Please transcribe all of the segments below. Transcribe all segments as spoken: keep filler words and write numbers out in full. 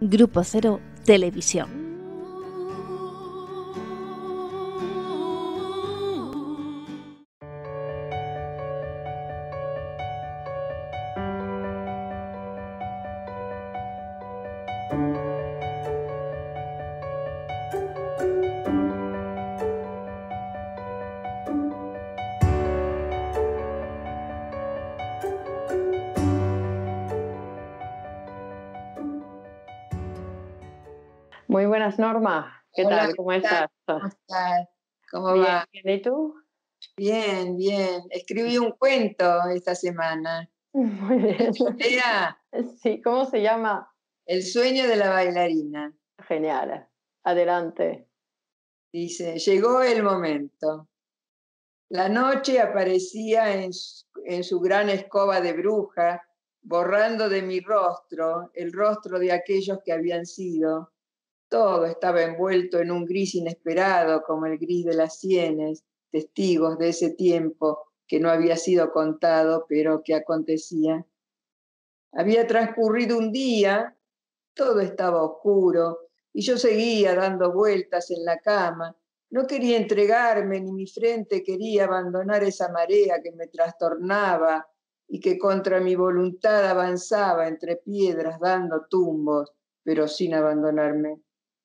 Grupo Cero Televisión. Muy buenas, Norma. ¿Qué Hola, tal? ¿Cómo ¿qué tal? estás? ¿Cómo estás? ¿Cómo Bien, va? bien. ¿Y tú? Bien, bien. Escribí un cuento esta semana. Muy bien. Lea Sí, ¿cómo se llama? El sueño de la bailarina. Genial. Adelante. Dice, llegó el momento. La noche aparecía en su, en su gran escoba de bruja, borrando de mi rostro el rostro de aquellos que habían sido. Todo estaba envuelto en un gris inesperado, como el gris de las sienes, testigos de ese tiempo que no había sido contado, pero que acontecía. Había transcurrido un día, todo estaba oscuro, y yo seguía dando vueltas en la cama. No quería entregarme, ni mi frente quería abandonar esa marea que me trastornaba y que contra mi voluntad avanzaba entre piedras dando tumbos, pero sin abandonarme.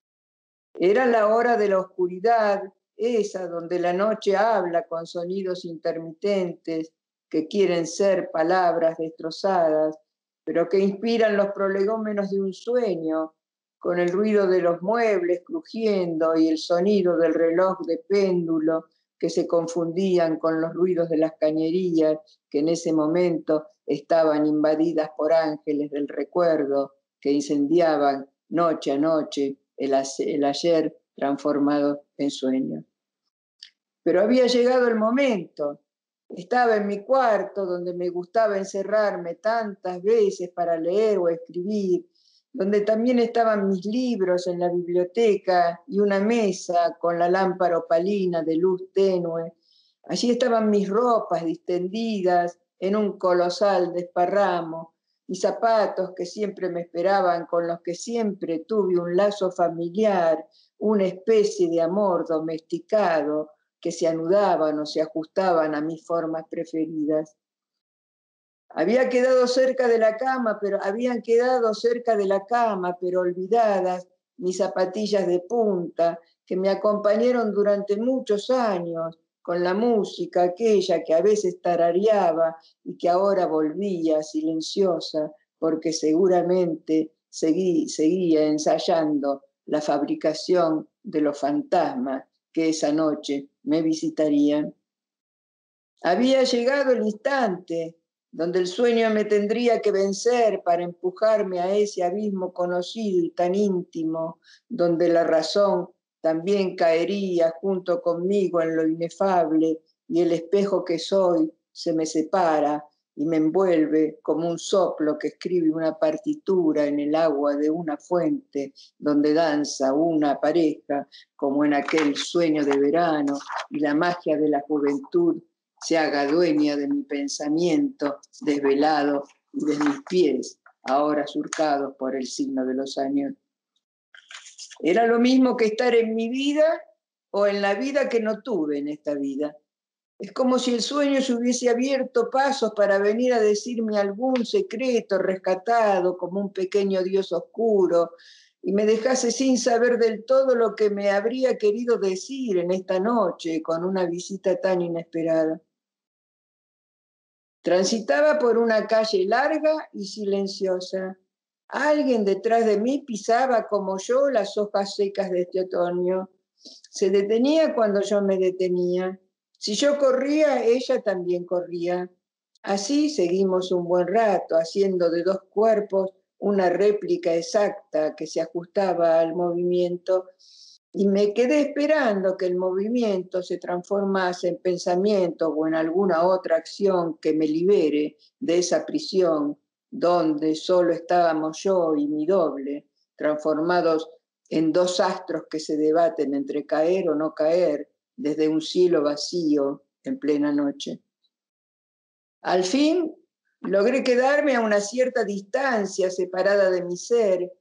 Era la hora de la oscuridad, esa donde la noche habla con sonidos intermitentes que quieren ser palabras destrozadas, pero que inspiran los prolegómenos de un sueño, con el ruido de los muebles crujiendo y el sonido del reloj de péndulo que se confundían con los ruidos de las cañerías que en ese momento estaban invadidas por ángeles del recuerdo que incendiaban noche a noche el, el ayer transformado en sueño. Pero había llegado el momento. Estaba en mi cuarto, donde me gustaba encerrarme tantas veces para leer o escribir, donde también estaban mis libros en la biblioteca y una mesa con la lámpara opalina de luz tenue. Allí estaban mis ropas distendidas en un colosal desparramo, mis zapatos que siempre me esperaban, con los que siempre tuve un lazo familiar, una especie de amor domesticado, que se anudaban o se ajustaban a mis formas preferidas. Había quedado cerca de la cama, pero habían quedado cerca de la cama, pero olvidadas mis zapatillas de punta, que me acompañaron durante muchos años con la música aquella que a veces tarareaba y que ahora volvía silenciosa, porque seguramente seguí, seguía ensayando la fabricación de los fantasmas que esa noche me visitarían. Había llegado el instante donde el sueño me tendría que vencer para empujarme a ese abismo conocido y tan íntimo, donde la razón también caería junto conmigo en lo inefable y el espejo que soy se me separa y me envuelve como un soplo que escribe una partitura en el agua de una fuente donde danza una pareja como en aquel sueño de verano, y la magia de la juventud se haga dueña de mi pensamiento desvelado y de mis pies ahora surcados por el signo de los años. Era lo mismo que estar en mi vida o en la vida que no tuve en esta vida. Es como si el sueño se hubiese abierto pasos para venir a decirme algún secreto rescatado como un pequeño dios oscuro y me dejase sin saber del todo lo que me habría querido decir en esta noche con una visita tan inesperada. Transitaba por una calle larga y silenciosa. Alguien detrás de mí pisaba como yo las hojas secas de este otoño. Se detenía cuando yo me detenía. Si yo corría, ella también corría. Así seguimos un buen rato, haciendo de dos cuerpos una réplica exacta que se ajustaba al movimiento, y me quedé esperando que el movimiento se transformase en pensamiento o en alguna otra acción que me libere de esa prisión donde solo estábamos yo y mi doble, transformados en dos astros que se debaten entre caer o no caer desde un cielo vacío en plena noche. Al fin logré quedarme a una cierta distancia separada de mi ser,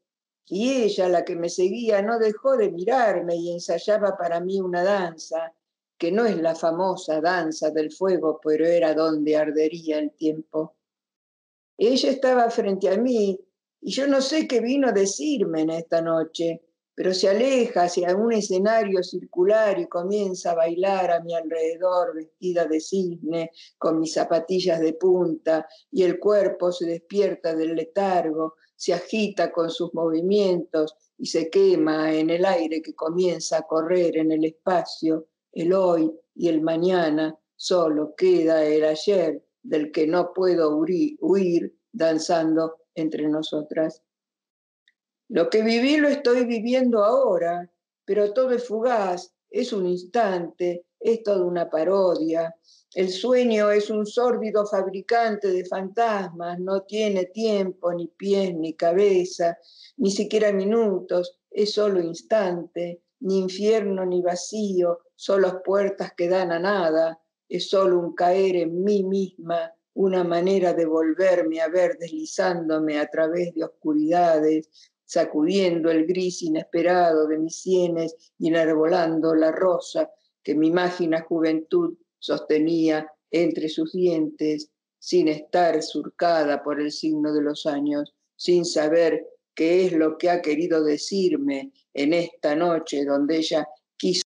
Y ella, la que me seguía, no dejó de mirarme y ensayaba para mí una danza, que no es la famosa danza del fuego, pero era donde ardería el tiempo. Ella estaba frente a mí y yo no sé qué vino a decirme en esta noche, pero se aleja hacia un escenario circular y comienza a bailar a mi alrededor vestida de cisne, con mis zapatillas de punta, y el cuerpo se despierta del letargo, se agita con sus movimientos y se quema en el aire que comienza a correr en el espacio. El hoy y el mañana, solo queda el ayer del que no puedo huir danzando entre nosotras. Lo que viví lo estoy viviendo ahora, pero todo es fugaz, es un instante, es toda una parodia. El sueño es un sórdido fabricante de fantasmas, no tiene tiempo, ni pies, ni cabeza, ni siquiera minutos, es solo instante, ni infierno ni vacío, solo puertas que dan a nada, es solo un caer en mí misma, una manera de volverme a ver deslizándome a través de oscuridades, sacudiendo el gris inesperado de mis sienes y enarbolando la rosa que mi mágina juventud sostenía entre sus dientes, sin estar surcada por el signo de los años, sin saber qué es lo que ha querido decirme en esta noche donde ella quiso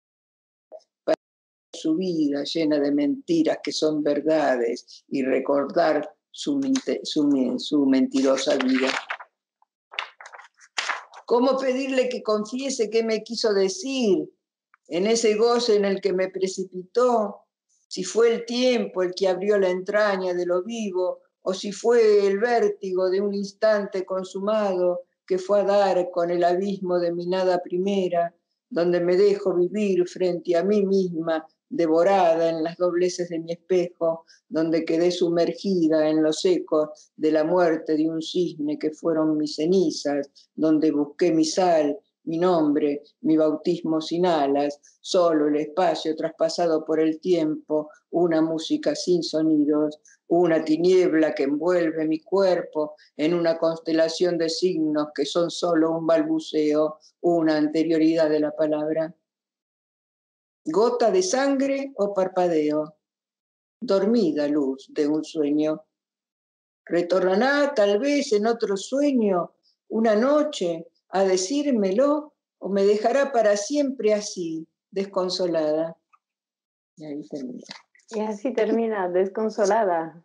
su vida llena de mentiras que son verdades y recordar su, su, su mentirosa vida. ¿Cómo pedirle que confiese qué me quiso decir en ese goce en el que me precipitó? Si fue el tiempo el que abrió la entraña de lo vivo, o si fue el vértigo de un instante consumado que fue a dar con el abismo de mi nada primera, donde me dejo vivir frente a mí misma, devorada en las dobleces de mi espejo, donde quedé sumergida en los ecos de la muerte de un cisne que fueron mis cenizas, donde busqué mi sal, mi nombre, mi bautismo sin alas, solo el espacio traspasado por el tiempo, una música sin sonidos, una tiniebla que envuelve mi cuerpo en una constelación de signos que son solo un balbuceo, una anterioridad de la palabra. Gota de sangre o parpadeo, dormida luz de un sueño. ¿Retornará tal vez en otro sueño una noche a decírmelo o me dejará para siempre así, desconsolada? Y ahí termina. Y así termina, desconsolada.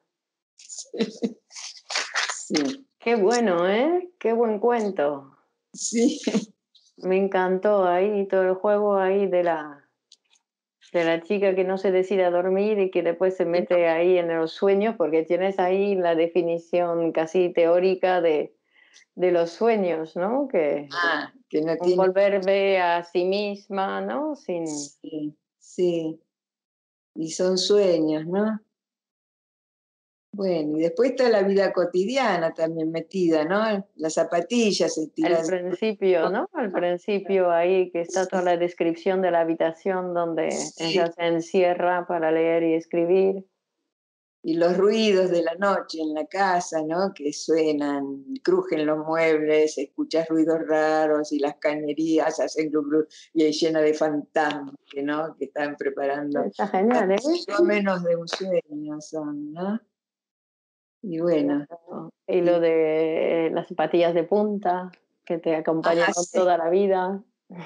Sí. Qué bueno, ¿eh? Qué buen cuento. Sí. Me encantó ahí todo el juego ahí de la, de la chica que no se decide a dormir y que después se mete ahí en los sueños, porque tienes ahí la definición casi teórica de, de los sueños, ¿no? Que, Ah, que no un tiene... volverme a sí misma, ¿no? Sin... Sí, sí. Y son sueños, ¿no? Bueno, y después está la vida cotidiana también metida, ¿no? Las zapatillas se Al tiran. principio, ¿no? Al principio ahí que está toda la descripción de la habitación donde Sí. ella se encierra para leer y escribir. Y los ruidos de la noche en la casa, ¿no? Que suenan, crujen los muebles, escuchas ruidos raros y las cañerías hacen glu glu, y hay llena de fantasmas, ¿no? Que están preparando. Está genial, ¿eh? No menos de un sueño son, ¿no? Y bueno. Y lo de las zapatillas de punta que te acompañan Ah, sí. toda la vida.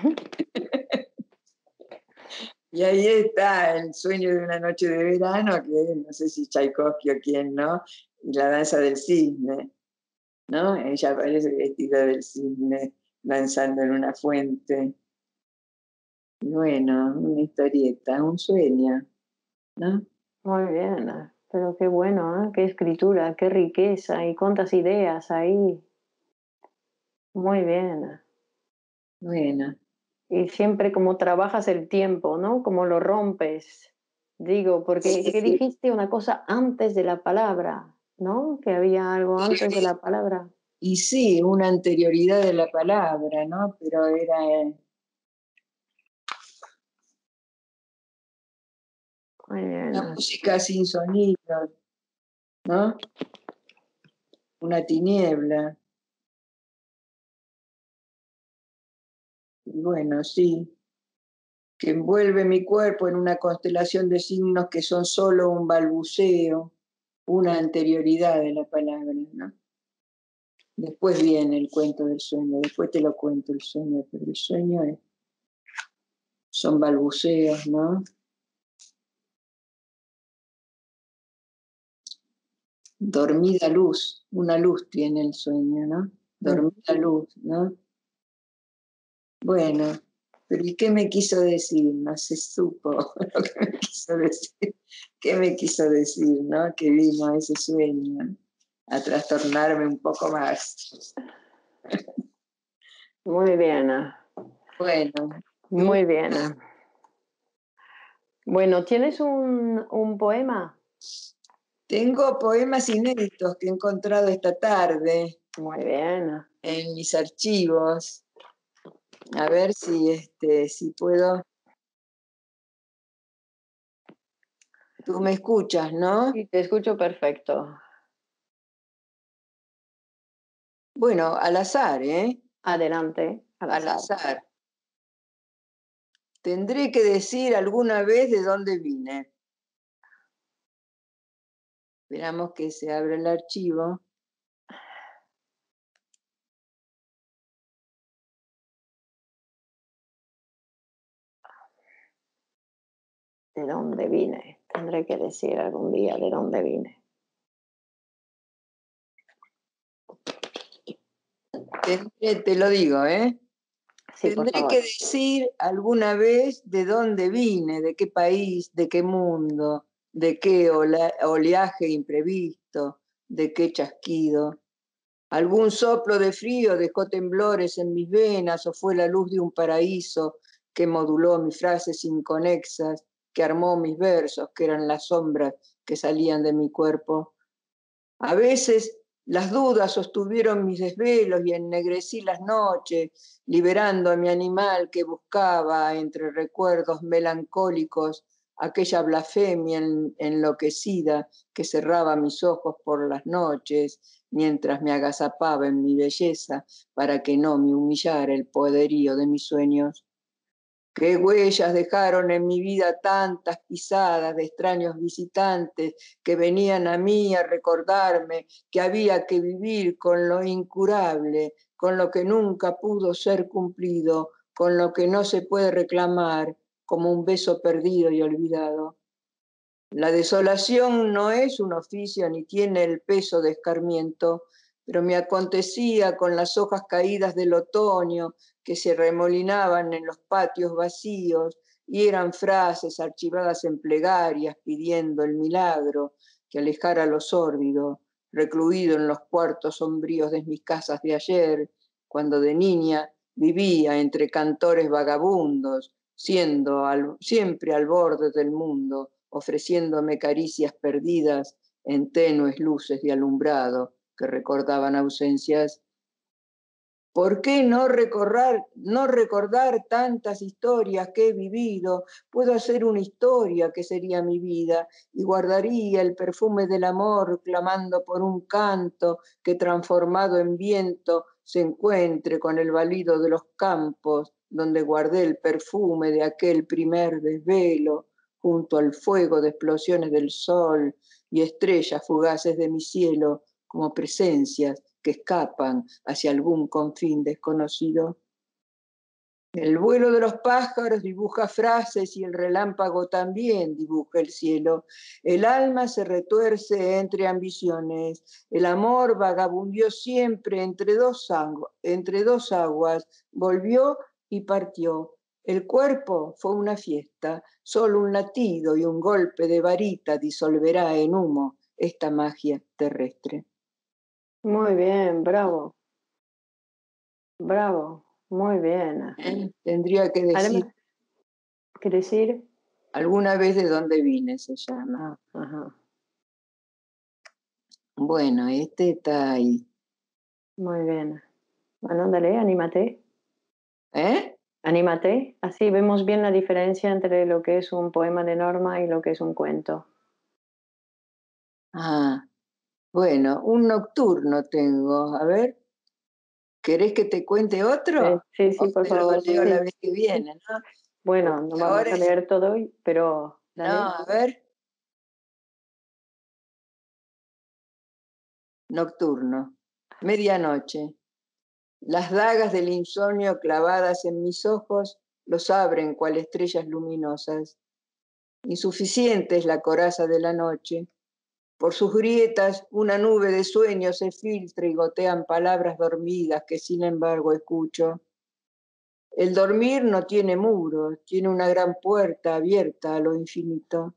Y ahí está el sueño de una noche de verano, que no sé si Tchaikovsky o quién, ¿no? Y la danza del cisne, ¿no? Ella aparece vestida del cisne, danzando en una fuente. Y bueno, una historieta, un sueño, ¿no? Muy bien, pero qué bueno, ¿eh? Qué escritura, qué riqueza y cuántas ideas ahí. Muy bien. Bueno. Y siempre como trabajas el tiempo, ¿no? Como lo rompes. Digo, porque que dijiste una cosa antes de la palabra, ¿no? Que había algo antes de la palabra. Y sí, una anterioridad de la palabra, ¿no? Pero era... Eh, Muy bien. una música sin sonido, ¿no? Una tiniebla. Y bueno, sí, que envuelve mi cuerpo en una constelación de signos que son solo un balbuceo, una anterioridad de la palabra, ¿no? Después viene el cuento del sueño, después te lo cuento el sueño, pero el sueño es, son balbuceos, ¿no? Dormida luz, una luz tiene el sueño, ¿no? Dormida luz, ¿no? Bueno, pero ¿y qué me quiso decir? No se supo lo que me quiso decir. ¿Qué me quiso decir, no? Que vino ese sueño a trastornarme un poco más. Muy bien. Bueno. Muy bien. Bueno, ¿tienes un, un poema? Tengo poemas inéditos que he encontrado esta tarde. Muy bien. En mis archivos. A ver si, este, si puedo. Tú me escuchas, ¿no? Sí, te escucho perfecto. Bueno, al azar, ¿eh? Adelante. Al Al azar. azar. Tendré que decir alguna vez de dónde vine. Esperamos que se abra el archivo. ¿De dónde vine? Tendré que decir algún día de dónde vine. Tendré, te lo digo, ¿eh? Sí, por Tendré favor. que decir alguna vez de dónde vine, de qué país, de qué mundo, de qué ola- oleaje imprevisto, de qué chasquido. Algún soplo de frío dejó temblores en mis venas o fue la luz de un paraíso que moduló mis frases inconexas, que armó mis versos, que eran las sombras que salían de mi cuerpo. A veces las dudas sostuvieron mis desvelos y ennegrecí las noches, liberando a mi animal que buscaba entre recuerdos melancólicos aquella blasfemia en, enloquecida que cerraba mis ojos por las noches mientras me agazapaba en mi belleza para que no me humillara el poderío de mis sueños. Qué huellas dejaron en mi vida tantas pisadas de extraños visitantes que venían a mí a recordarme que había que vivir con lo incurable, con lo que nunca pudo ser cumplido, con lo que no se puede reclamar, como un beso perdido y olvidado. La desolación no es un oficio ni tiene el peso de escarmiento, pero me acontecía con las hojas caídas del otoño que se remolinaban en los patios vacíos y eran frases archivadas en plegarias pidiendo el milagro que alejara lo sórdido, recluido en los cuartos sombríos de mis casas de ayer, cuando de niña vivía entre cantores vagabundos, siendo al, siempre al borde del mundo, ofreciéndome caricias perdidas en tenues luces de alumbrado que recordaban ausencias. ¿Por qué no recordar, no recordar tantas historias que he vivido? Puedo hacer una historia que sería mi vida y guardaría el perfume del amor clamando por un canto que transformado en viento se encuentre con el balido de los campos donde guardé el perfume de aquel primer desvelo junto al fuego de explosiones del sol y estrellas fugaces de mi cielo como presencias que escapan hacia algún confín desconocido. El vuelo de los pájaros dibuja frases y el relámpago también dibuja el cielo. El alma se retuerce entre ambiciones. El amor vagabundió siempre entre dos, agu entre dos aguas, volvió y partió. El cuerpo fue una fiesta, solo un latido y un golpe de varita disolverá en humo esta magia terrestre. Muy bien, bravo. Bravo, muy bien. ¿Eh? Tendría que decir, Además, ¿qué decir? alguna vez de dónde vine se llama. Ah, ajá. Bueno, este está ahí. Muy bien. Bueno, dale, anímate. ¿Eh? Anímate. Así vemos bien la diferencia entre lo que es un poema de Norma y lo que es un cuento. Ah, bueno, un nocturno tengo. A ver. ¿Querés que te cuente Eh, otro? sí, O sí, por te lo favor, leo la sí. vez que viene, ¿no? Bueno, no Porque vamos ahora a es, leer todo hoy, pero no, dale. a ver, nocturno, medianoche. Las dagas del insomnio clavadas en mis ojos los abren cual estrellas luminosas. Insuficiente es la coraza de la noche. Por sus grietas una nube de sueños se filtra y gotean palabras dormidas que sin embargo escucho. El dormir no tiene muros, tiene una gran puerta abierta a lo infinito.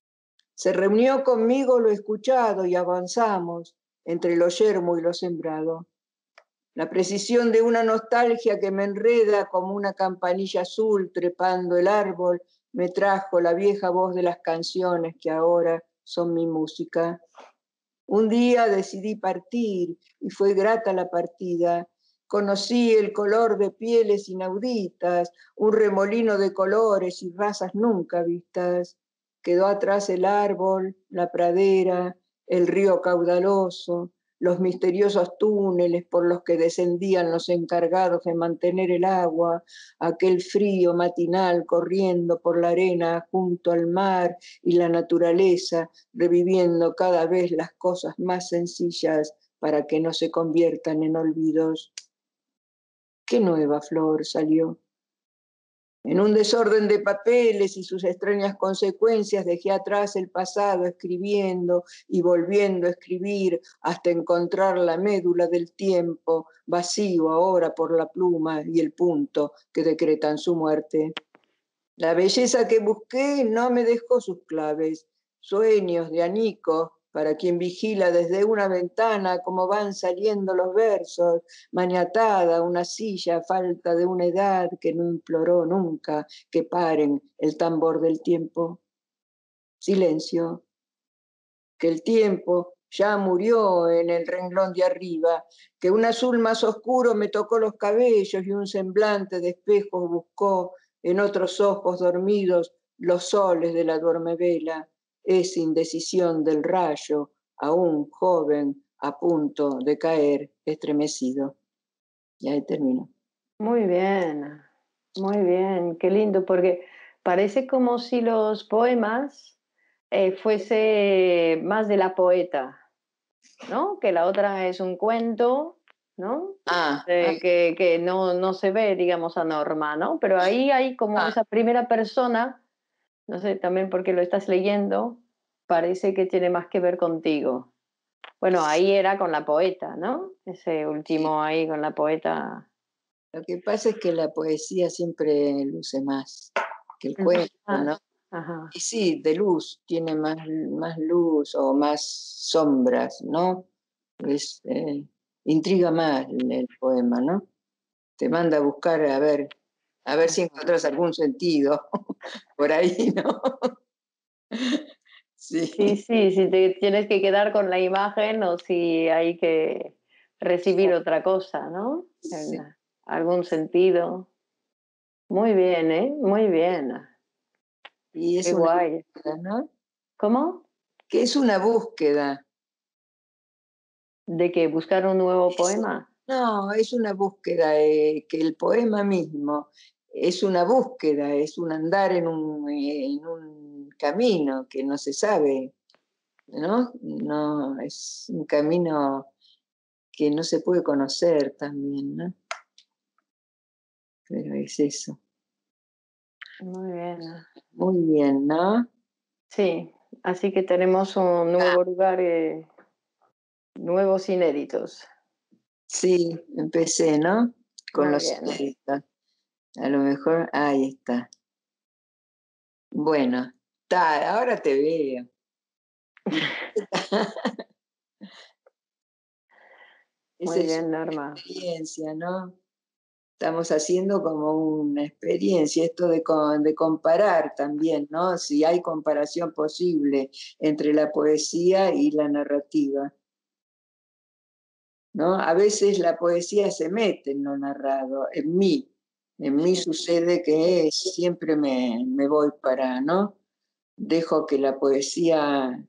Se reunió conmigo lo escuchado y avanzamos entre lo yermo y lo sembrado. La precisión de una nostalgia que me enreda como una campanilla azul trepando el árbol me trajo la vieja voz de las canciones que ahora son mi música. Un día decidí partir y fue grata la partida. Conocí el color de pieles inauditas, un remolino de colores y razas nunca vistas. Quedó atrás el árbol, la pradera, el río caudaloso, los misteriosos túneles por los que descendían los encargados de mantener el agua, aquel frío matinal corriendo por la arena junto al mar y la naturaleza, reviviendo cada vez las cosas más sencillas para que no se conviertan en olvidos. ¿Qué nueva flor salió? En un desorden de papeles y sus extrañas consecuencias dejé atrás el pasado escribiendo y volviendo a escribir hasta encontrar la médula del tiempo, vacío ahora por la pluma y el punto que decretan su muerte. La belleza que busqué no me dejó sus claves, sueños de anicos para quien vigila desde una ventana cómo van saliendo los versos, maniatada una silla, falta de una edad que no imploró nunca que paren el tambor del tiempo. Silencio, que el tiempo ya murió en el renglón de arriba, que un azul más oscuro me tocó los cabellos y un semblante de espejo buscó en otros ojos dormidos los soles de la duermevela, esa indecisión del rayo, aún joven, a punto de caer estremecido. Y ahí termino. Muy bien, muy bien, qué lindo, porque parece como si los poemas eh, fuese más de la poeta, ¿no? Que la otra es un cuento, ¿no? Ah, ah, Eh, que, que no, no se ve, digamos, a Norma, ¿no? Pero ahí hay como ah, esa primera persona, no sé, también porque lo estás leyendo, parece que tiene más que ver contigo. Bueno, ahí era con la poeta, ¿no? Ese sí. último ahí con la poeta. Lo que pasa es que la poesía siempre luce más que el cuento, ¿no? Más. Ajá. Y sí, de luz, tiene más, más luz o más sombras, ¿no? Es, eh, intriga más el, el poema, ¿no? Te manda a buscar a ver, a ver si encuentras algún sentido por ahí, ¿no? Sí, Sí, sí, si te tienes que quedar con la imagen o si hay que recibir otra cosa, ¿no? En sí. algún sentido. Muy bien, ¿eh? Muy bien. Y Qué es una guay. búsqueda, ¿no? ¿Cómo? Que es una búsqueda. ¿De que buscar un nuevo Es- poema? no, es una búsqueda, eh, que el poema mismo es una búsqueda, es un andar en un, eh, en un camino que no se sabe, ¿no? No, es un camino que no se puede conocer también, ¿no? Pero es eso. Muy bien. Muy bien, ¿no? Sí, así que tenemos un Ah, nuevo lugar, eh, nuevos inéditos. sí, empecé, ¿no? Con Muy los bien. inéditos. A lo mejor, ahí está. Bueno, está, ahora te veo. Esa Muy es bien, una Norma. experiencia, ¿no? Estamos haciendo como una experiencia, esto de, con- de comparar también, ¿no? Si hay comparación posible entre la poesía y la narrativa, ¿no? A veces la poesía se mete en lo narrado, en mí. En mí Sí. sucede que siempre me, me voy para, ¿no? Dejo que la poesía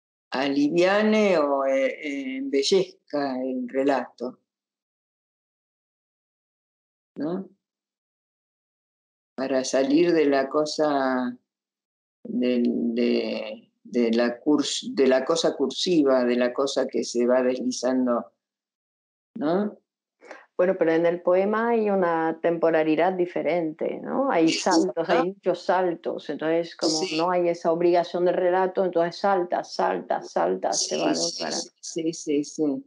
aliviane o eh, embellezca el relato. ¿no? Para salir de la cosa, de, de, de la curs, de la cosa cursiva, de la cosa que se va deslizando, ¿no? Bueno, pero en el poema hay una temporalidad diferente, ¿no? Hay saltos, ¿No? hay muchos saltos, entonces como Sí, no hay esa obligación de relato, entonces saltas, saltas, saltas, se va sí, de un sí, lugar a sí, sí, sí.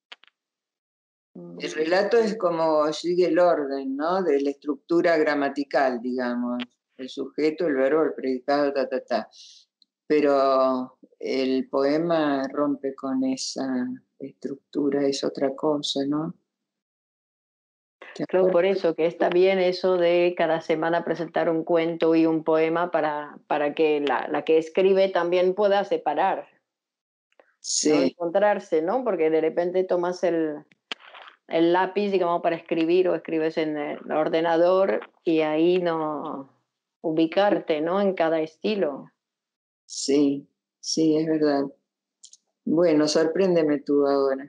El otro. relato es como sigue el orden, ¿no? De la estructura gramatical, digamos. El sujeto, el verbo, el predicado, ta, ta, ta. Pero el poema rompe con esa estructura, es otra cosa, ¿no? ¿Te Claro, acuerdas? por eso que está bien eso de cada semana presentar un cuento y un poema para, para que la, la que escribe también pueda separar, no Sí, encontrarse, ¿no? Porque de repente tomas el, el lápiz, digamos, para escribir o escribes en el ordenador y ahí no ubicarte, ¿no? En cada estilo. sí, sí, es verdad. Bueno, sorpréndeme tú ahora.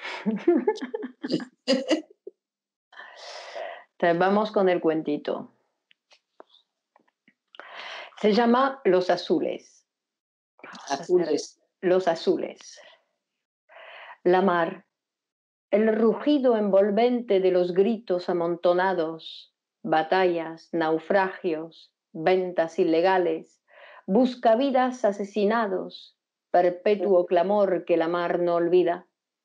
Entonces, vamos con el cuentito. Se llama Los Azules. Vamos a hacer Azules. Los Azules. La mar, el rugido envolvente de los gritos amontonados, batallas, naufragios, ventas ilegales, buscavidas asesinados, perpetuo clamor que la mar no olvida.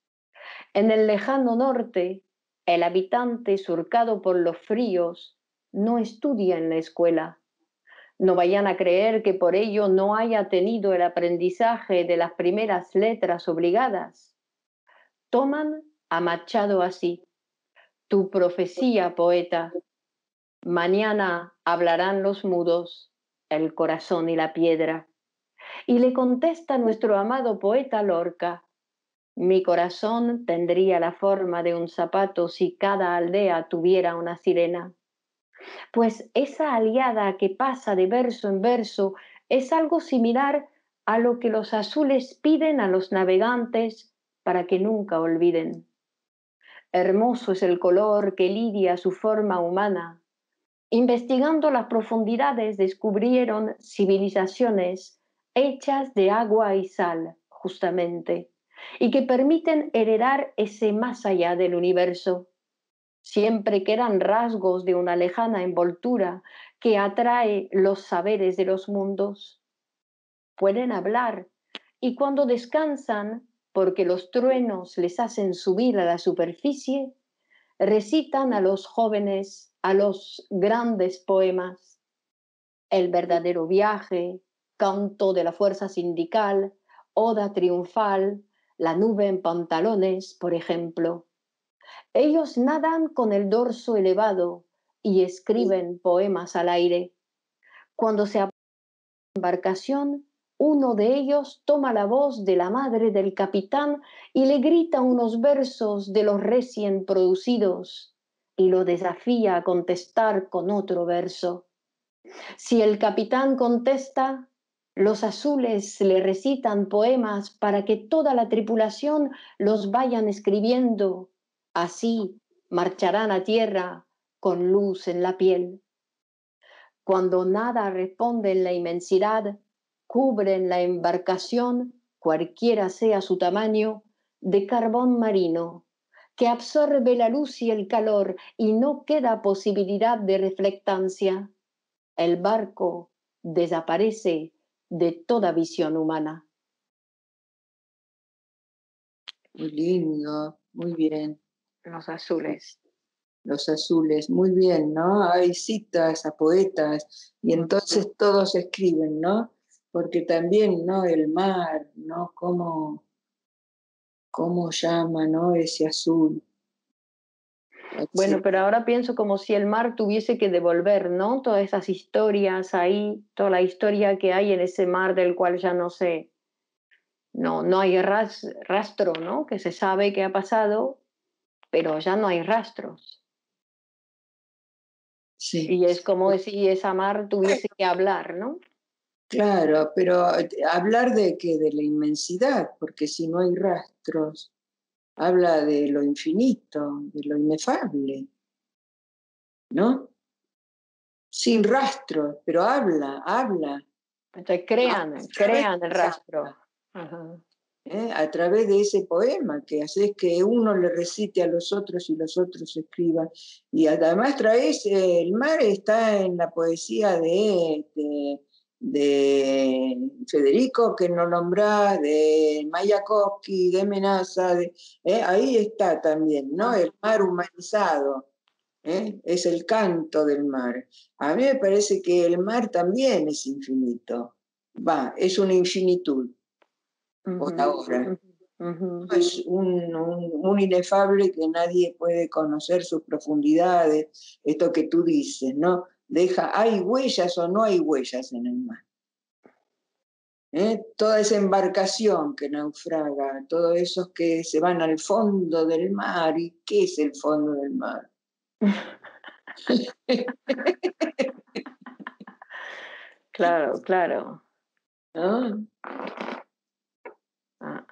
En el lejano norte, el habitante surcado por los fríos no estudia en la escuela. No vayan a creer que por ello no haya tenido el aprendizaje de las primeras letras obligadas. Toman a Machado así: tu profecía, poeta. Mañana hablarán los mudos, el corazón y la piedra. Y le contesta nuestro amado poeta Lorca: mi corazón tendría la forma de un zapato si cada aldea tuviera una sirena. Pues esa aliada que pasa de verso en verso es algo similar a lo que los azules piden a los navegantes para que nunca olviden. Hermoso es el color que lidia su forma humana. Investigando las profundidades descubrieron civilizaciones hechas de agua y sal, justamente, y que permiten heredar ese más allá del universo. Siempre quedan rasgos de una lejana envoltura que atrae los saberes de los mundos. Pueden hablar y cuando descansan, porque los truenos les hacen subir a la superficie, recitan a los jóvenes, a los grandes poemas. El verdadero viaje, canto de la fuerza sindical, oda triunfal, la nube en pantalones, por ejemplo. Ellos nadan con el dorso elevado y escriben poemas al aire. Cuando se apaga la embarcación, uno de ellos toma la voz de la madre del capitán y le grita unos versos de los recién producidos y lo desafía a contestar con otro verso. Si el capitán contesta, los azules le recitan poemas para que toda la tripulación los vayan escribiendo. Así marcharán a tierra con luz en la piel. Cuando nada responde en la inmensidad, cubren la embarcación, cualquiera sea su tamaño, de carbón marino, que absorbe la luz y el calor y no queda posibilidad de reflectancia. El barco desaparece de toda visión humana. Muy lindo, muy bien. Los azules. Los azules, muy bien, ¿no? Hay citas a poetas y entonces todos escriben, ¿no? Porque también, ¿no? El mar, ¿no? Cómo, cómo llama, ¿no? Ese azul. Bueno, pero ahora pienso como si el mar tuviese que devolver, ¿no? Todas esas historias ahí, toda la historia que hay en ese mar del cual ya no sé, no, no hay ras, rastro, ¿no? Que se sabe que ha pasado, pero ya no hay rastros. Sí, Y es como si esa mar tuviese que hablar, ¿no? claro, pero hablar de qué, de la inmensidad, porque si no hay rastros, habla de lo infinito, de lo inefable. ¿no? Sin rastro, pero habla, habla. Entonces crean, A crean el través de rastro. Ajá. ¿eh? A través de ese poema que haces que uno le recite a los otros y los otros escriban. Y además traes, eh, el mar está en la poesía de, de, de Federico, que no nombrás, de Mayakovsky, de Menaza, de, eh, ahí está también, ¿no? El mar humanizado. ¿eh? Es el canto del mar. A mí me parece que el mar también es infinito. Va, es una infinitud por Ujú, ahora. ujú. Es un, un, un inefable que nadie puede conocer sus profundidades, esto que tú dices, ¿no? Deja, ¿hay huellas o no hay huellas en el mar? ¿Eh? Toda esa embarcación que naufraga, todos esos que se van al fondo del mar, ¿y qué es el fondo del mar? Claro, claro. ¿No? Ah,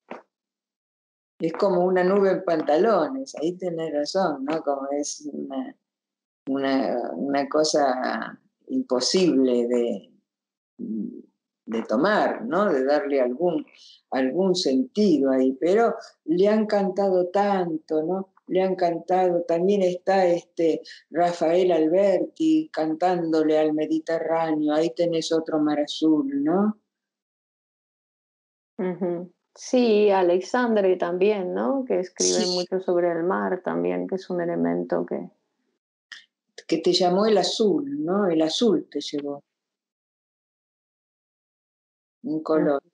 Es como una nube en pantalones, ahí tenés razón, ¿no? Como es una, una, una cosa imposible de, de tomar, ¿no? De darle algún, algún sentido ahí, pero le han cantado tanto, ¿no? Le han cantado, también está este Rafael Alberti cantándole al Mediterráneo, ahí tenés otro mar azul, ¿no? ujú. Sí, Alexandre también, ¿no? Que escribe Sí, mucho sobre el mar también, que es un elemento que... que te llamó el azul, ¿no? El azul te llevó, un Mm. color.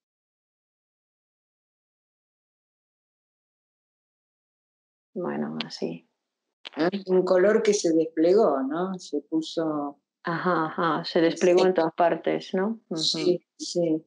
Bueno, así. ¿eh? Un color que se desplegó, ¿no? Se puso... Ajá, ajá, se desplegó en todas partes, ¿no? Ujú. Sí, sí.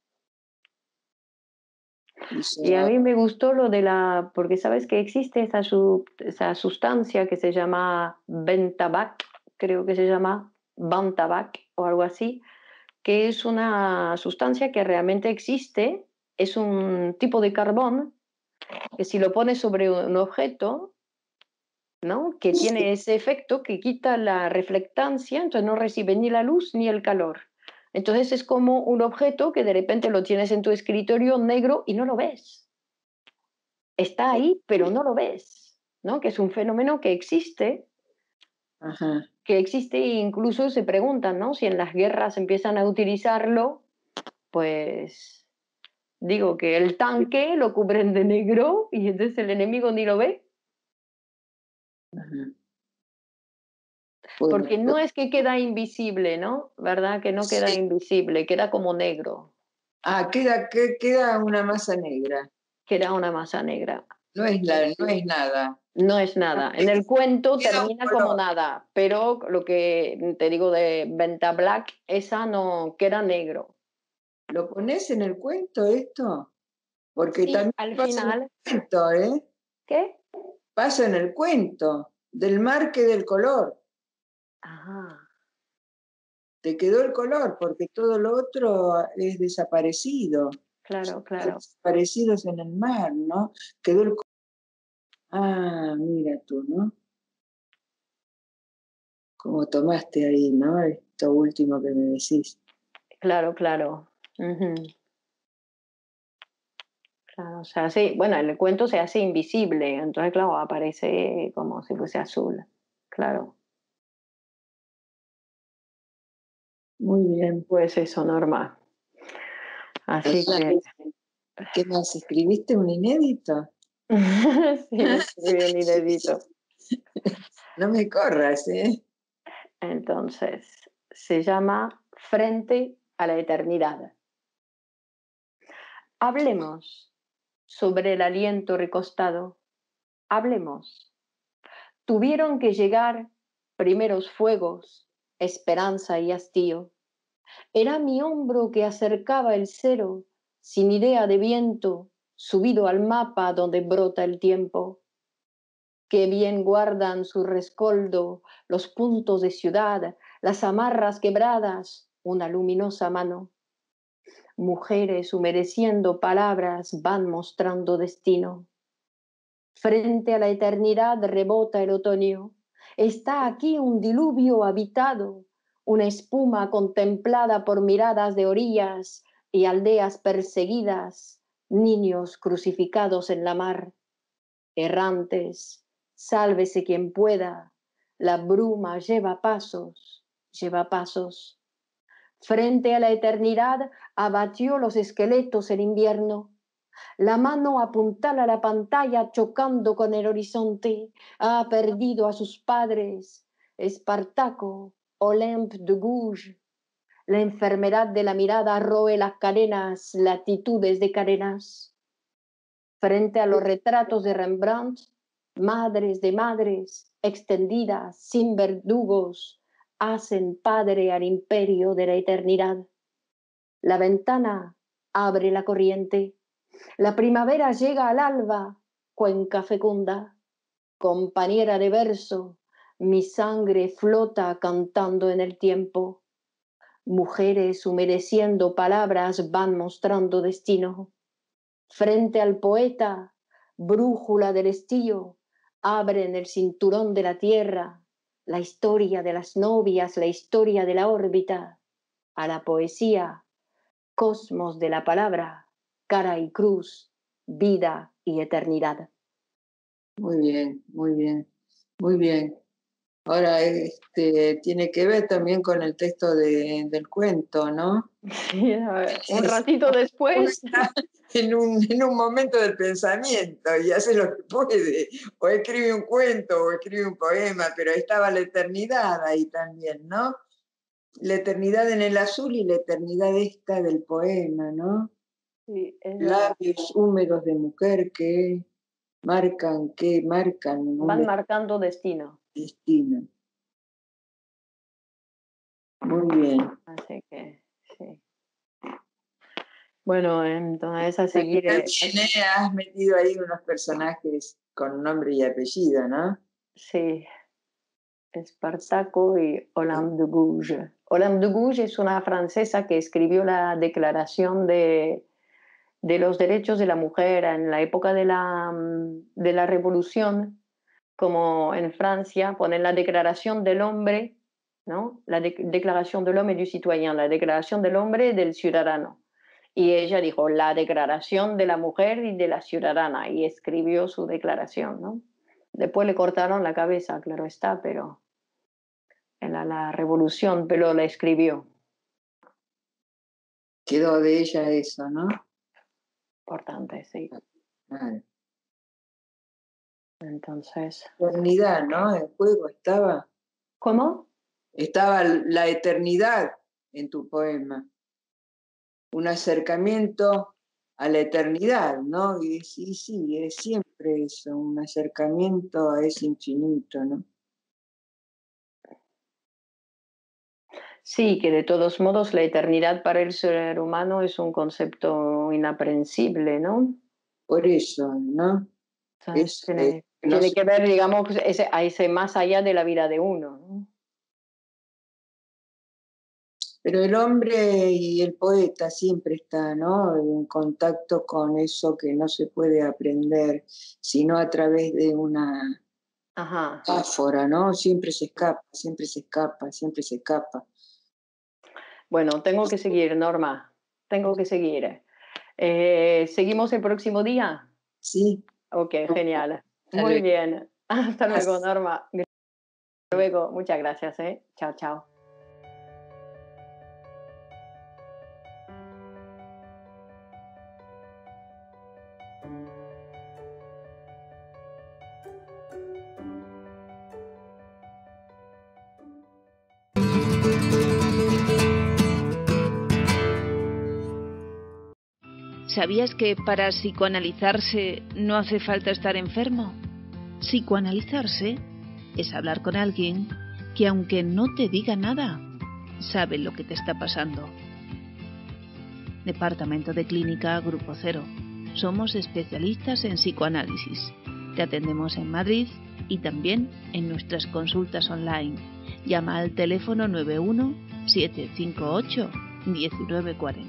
Hizo, Y a mí me gustó lo de la, porque sabes que existe esa, su- esa sustancia que se llama bentabac, creo que se llama bantabac o algo así, que es una sustancia que realmente existe, es un tipo de carbón que si lo pones sobre un objeto, ¿no? Que tiene ese efecto que quita la reflectancia, entonces no recibe ni la luz ni el calor. Entonces es como un objeto que de repente lo tienes en tu escritorio negro y no lo ves. Está ahí, pero no lo ves, ¿no? Que es un fenómeno que existe, ajá. que existe e incluso se preguntan, ¿no? Si en las guerras empiezan a utilizarlo, pues digo que el tanque lo cubren de negro y entonces el enemigo ni lo ve, Ajá. Bueno, porque no es que queda invisible, ¿no? ¿Verdad? Que no queda sí. invisible, queda como negro, Ah, queda, que- queda una masa negra. queda una masa negra. No es, la, no es nada. No es nada. En el cuento Queda un termina como color. nada, pero lo que te digo de Venta Black, esa no queda negro. ¿Lo pones en el cuento esto? Porque Sí, también al pasa en el final, cuento, ¿eh? ¿qué? Pasa en el cuento, del marque del color. Ajá, Te quedó el color, porque todo lo otro es desaparecido. claro, Están claro. desaparecidos en el mar, ¿no? Quedó el... Ah, mira tú, ¿no? Como tomaste ahí, ¿no? Esto último que me decís. Claro, claro. Ujú, claro, o sea, sí, bueno, el cuento se hace invisible, entonces, claro, aparece como si fuese azul. Claro. Muy bien. Pues eso, Norma. Así que ¿Qué más? ¿Escribiste un inédito? sí, escribí un inédito. No me corras, ¿eh? Entonces, se llama Frente a la Eternidad. Hablemos sobre el aliento recostado. Hablemos. Tuvieron que llegar primeros fuegos, esperanza y hastío. Era mi hombro que acercaba el cero, sin idea de viento, subido al mapa donde brota el tiempo. Qué bien guardan su rescoldo los puntos de ciudad, las amarras quebradas, una luminosa mano. Mujeres humedeciendo palabras van mostrando destino. Frente a la eternidad rebota el otoño. Está aquí un diluvio habitado, una espuma contemplada por miradas de orillas y aldeas perseguidas, niños crucificados en la mar, errantes, sálvese quien pueda, la bruma lleva pasos, lleva pasos. Frente a la eternidad abatió los esqueletos el invierno. La mano apuntala a la pantalla chocando con el horizonte. Ha perdido a sus padres, Espartaco, Olympe de Gouges. La enfermedad de la mirada roe las cadenas, latitudes de cadenas. Frente a los retratos de Rembrandt, madres de madres, extendidas, sin verdugos, hacen padre al imperio de la eternidad. La ventana abre la corriente. La primavera llega al alba, cuenca fecunda. Compañera de verso, mi sangre flota cantando en el tiempo. Mujeres humedeciendo palabras van mostrando destino. Frente al poeta, brújula del estío, abren el cinturón de la tierra, la historia de las novias, la historia de la órbita. A la poesía, cosmos de la palabra, cara y cruz, vida y eternidad. Muy bien, muy bien, muy bien. Ahora, este, tiene que ver también con el texto de, del cuento, ¿no? Sí, a ver, un ratito después. En un, en un momento del pensamiento y hace lo que puede, o escribe un cuento o escribe un poema, pero estaba la eternidad ahí también, ¿no? La eternidad en el azul y la eternidad esta del poema, ¿no? Sí, es Labios húmedos de mujer que marcan, que marcan un Van marcando destino. destino. Muy bien. Así que, sí. Bueno, entonces a seguir. También has metido ahí unos personajes con nombre y apellido, ¿no? Sí, Espartaco y Olympe de Gouges. Olympe de Gouges es una francesa que escribió la Declaración de, de los Derechos de la Mujer en la época de la, de la Revolución, como en Francia ponen la Declaración del Hombre, ¿no? La de Declaración del Hombre y du Citoyen, la Declaración del Hombre y del Ciudadano. Y ella dijo la Declaración de la Mujer y de la Ciudadana, y escribió su declaración, ¿no? Después le cortaron la cabeza, claro está, pero en la, la revolución, pero la escribió. Quedó de ella eso, ¿no? Importante, sí. Claro. Entonces. Eternidad, ¿no? En juego estaba. ¿Cómo? Estaba la eternidad en tu poema. Un acercamiento a la eternidad, ¿no? Y sí, sí, es siempre eso, un acercamiento a ese infinito, ¿no? Sí, que de todos modos la eternidad para el ser humano es un concepto inaprehensible, ¿no? Por eso, ¿no? Entonces, Es, tiene, eh, no tiene sé. que ver, digamos, ese, a ese más allá de la vida de uno, ¿no? Pero el hombre y el poeta siempre están, ¿no? En contacto con eso que no se puede aprender, sino a través de una Ajá. metáfora, ¿no? Siempre se escapa, siempre se escapa, siempre se escapa. Bueno, tengo que seguir, Norma. Tengo que seguir. Eh, ¿Seguimos el próximo día? Sí. Ok, genial. Hasta Muy luego. bien. Hasta luego, Hasta Norma. Hasta luego. Muchas gracias, ¿eh? Chao, chao. ¿Sabías que para psicoanalizarse no hace falta estar enfermo? Psicoanalizarse es hablar con alguien que, aunque no te diga nada, sabe lo que te está pasando. Departamento de Clínica Grupo Cero. Somos especialistas en psicoanálisis. Te atendemos en Madrid y también en nuestras consultas online. Llama al teléfono nueve uno siete cinco ocho uno nueve cuatro cero.